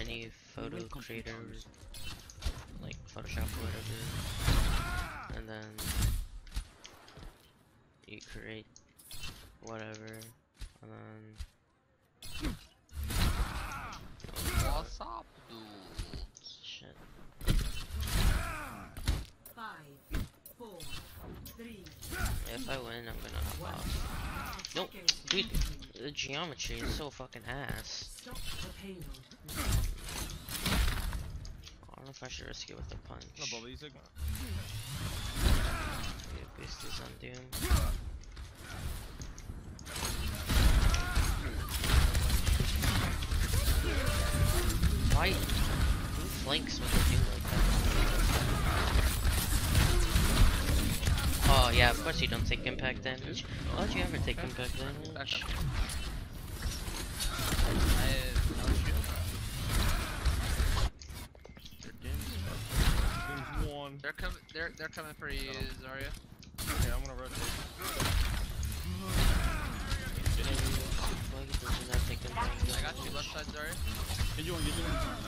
any photo creator, like Photoshop or whatever, and then you create whatever, and then What's up, dude? shit. 5, 4, 3. If I win, I'm gonna hop off. No, dude, the geometry is so fucking ass. Stop the payload. I don't know if I should risk it with a punch. No, Bobby, you said Yeah, beast is on Doom. Why? Who flanks with a Doom like that? Oh yeah, of course you don't take impact damage. Why would you ever take impact damage? I have no shield. Doom's one. They're coming for you, Zarya. Yeah, I'm gonna rotate. Why does he not take impact damage? I got you left side, Zarya. Get you on, nice.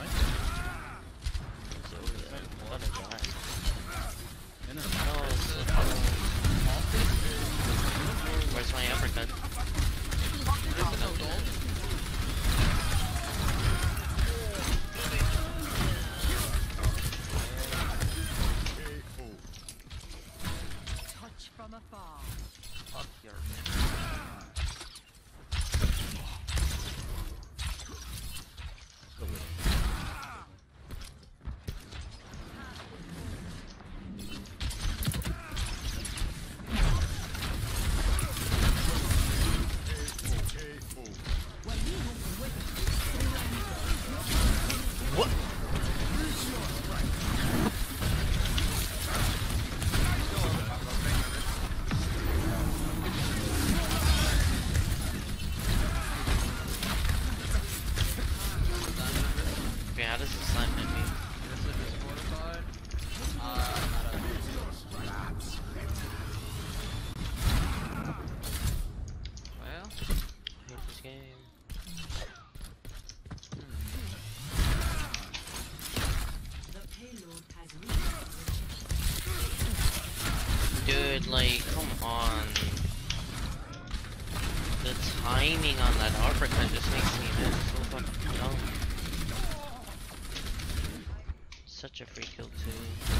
So, what a guy. And No, then, where's my uppercut? There's no gold. Touch from afar. Fuck your What? Okay, how does the slime hit me? This is fortified. Well, I hate this game. The payload has reached. Dude, like, come on. The timing on that uppercut just makes me so fucking dumb. Such a free kill too.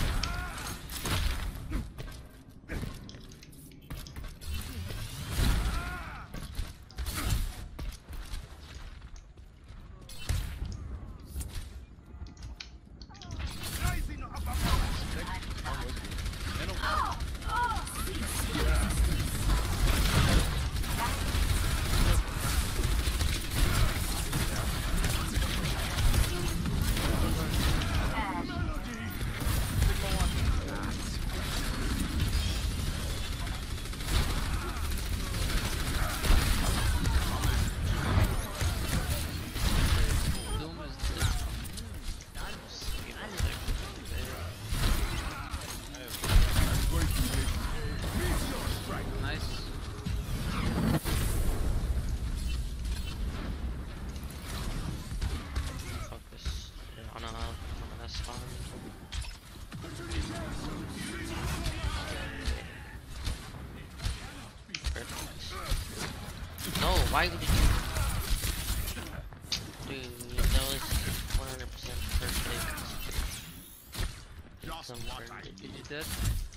Doom is nice. Focus on a spawn. Perfect. No, why would you? Dude, that was 100% perfect. Confirmed it. You did?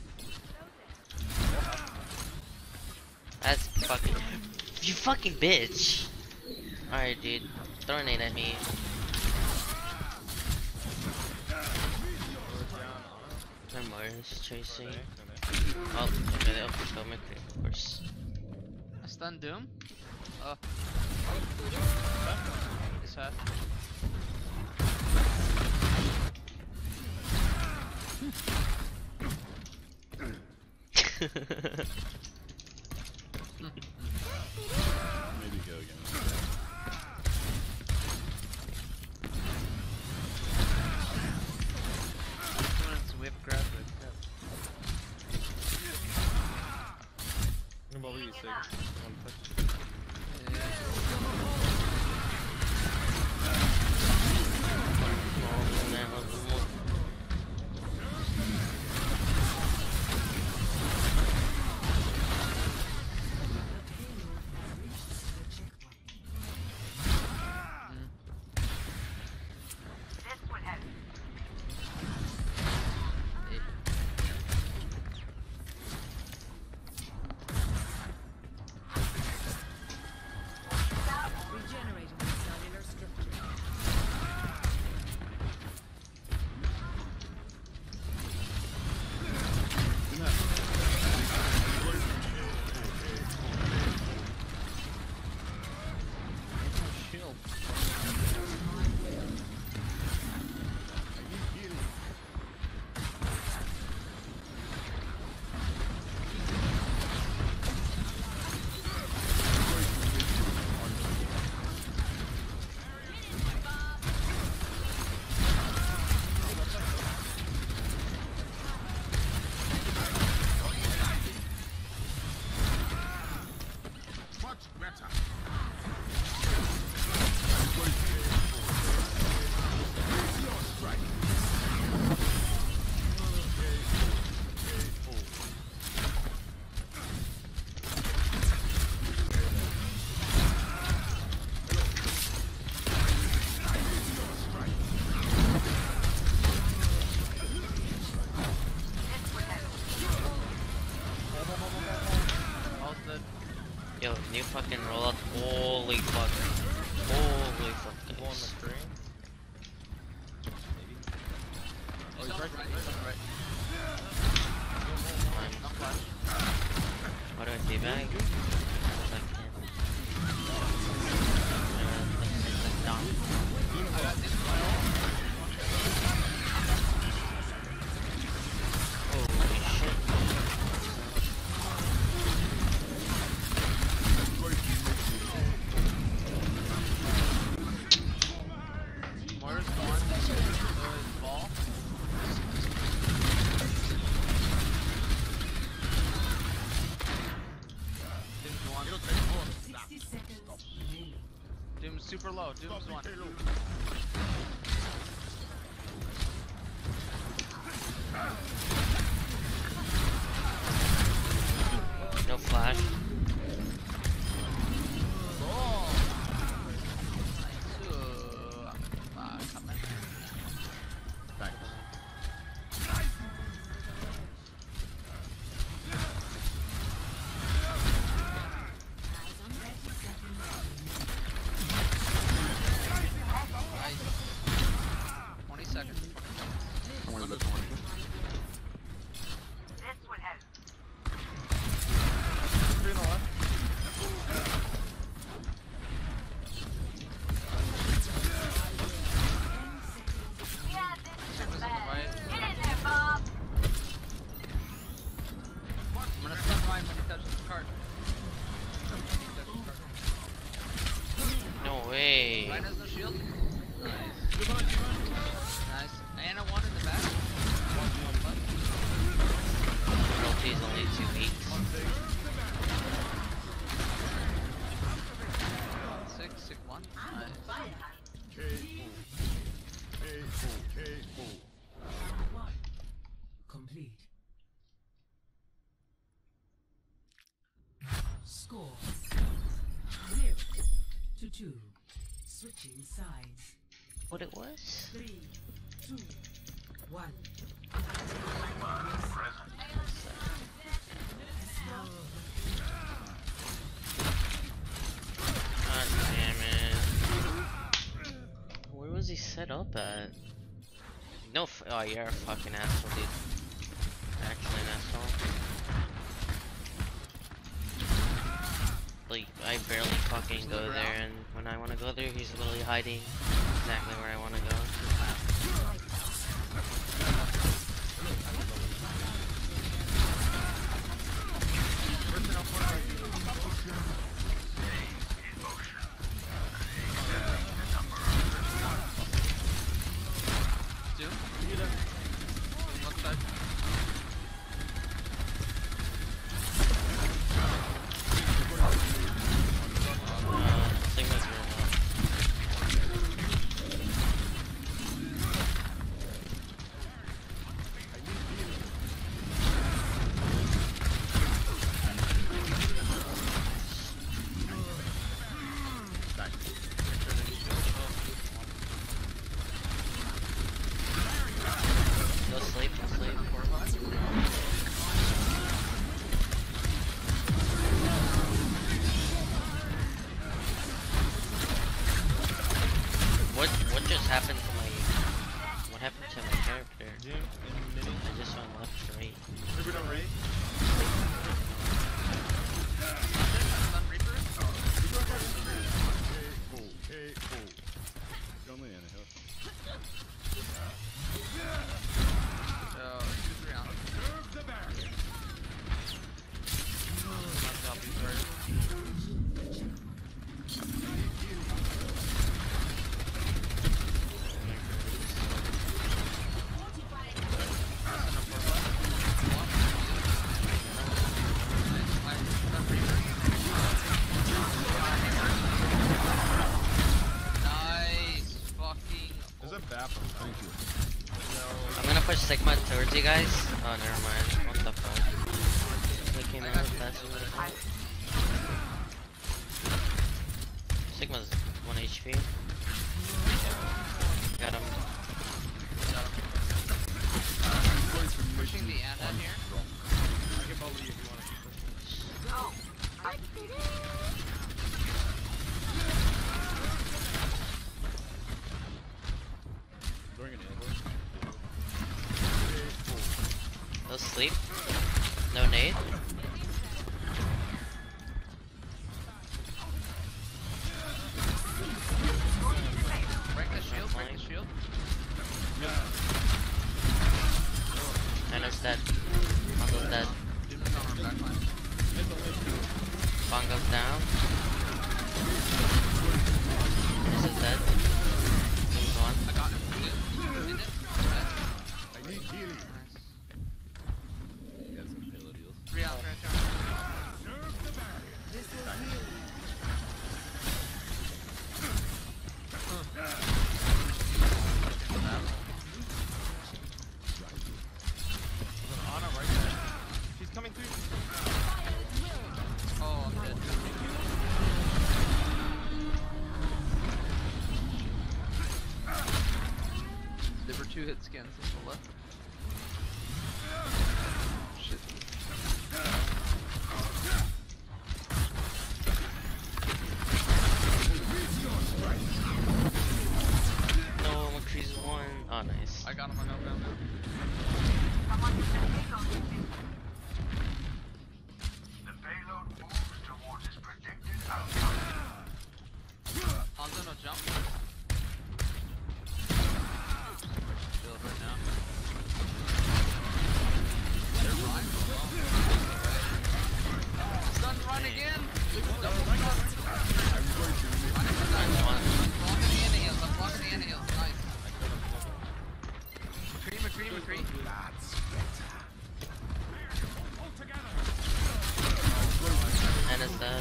That's fucking. You fucking bitch! Alright, dude. Throw a nade at me. Morris chasing. Oh, okay, they'll push out McCree, of course. I stun Doom. Oh. He's half. maybe go again. Whip grab it. No, Bobby, you sick. One touch. Yeah. Right. Fine. No flash. What do I teabag? Let's down. I got this one. Holy shit. Moira's gone. So is ball. Doom's one. 60 seconds remaining. Doom's super low. Doom's one. No flash. Come in. Nice. 20 seconds. Three on the left. Sigma's on the right. I'm gonna stun mine when he touches the cart. No way. Ryan has no shield. Nice. Nice. Ana one in the back. Penalty's only 2 weeks. 6-1. Nice. One. Complete. Score 0-2. Switching sides. What it was? 3, 2, 1. God damn it. Where was he set up at? No oh, you're a fucking asshole, dude. Actually an asshole. Like, I barely fucking go there, and when I want to go there, he's literally hiding exactly where I want to go. Doom. Doom left side. Sigma's real low. No sleep, no sleep. What just happened to my what happened to my character? Jim and Mini. I just went left to right. Reaper don't raid. Stun Reaper. So 2-3 on. Not top, he's right. Nice fucking. There's a bathroom. Thank you. I'm gonna push Sigma towards you guys. Oh, never mind. What the fuck? They came out faster than I thought. Sigma's 1 HP. Got him. Pushing the Ana here. I can bubble you if you want to keep pushing. Throwing an elbow. asleep. No nade. Break the shield, break the shield. Nano's dead. Mondo's dead. Demon's on our backline. Bongo's down. This is dead. Moves one. I got him. Did it? I need healing. Nice. You got some pillow deals. 3 out, 3 out. Ana right there. She's coming through. Oh, I'm dead. There were 2 hit scans on the left. Shit. No, McCree's one. Oh, nice. I got him, I got him. The payload moves towards its predicted outcome. Hanzo, no jump. Shield right now. They're flying. Stun run again! Double stun. One. Blocking the anti-heals, I'm blocking the anti-heals. Nice. McCree. And it's dead.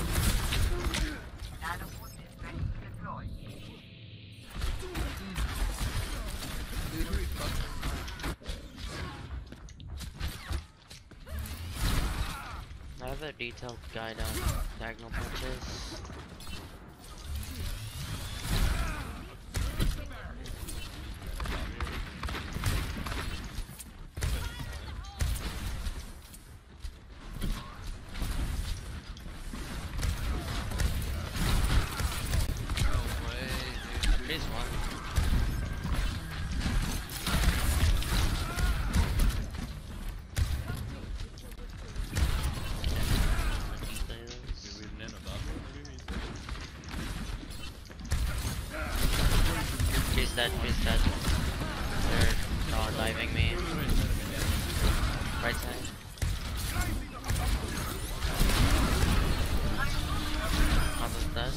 Dude, who he fucked? I have a detailed guide on diagonal punches. No way, dude. McCree's one. We've nano buff. She's dead. They're diving me. Right side. Mondo's dead.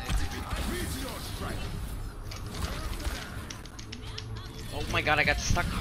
Oh my god, I got stuck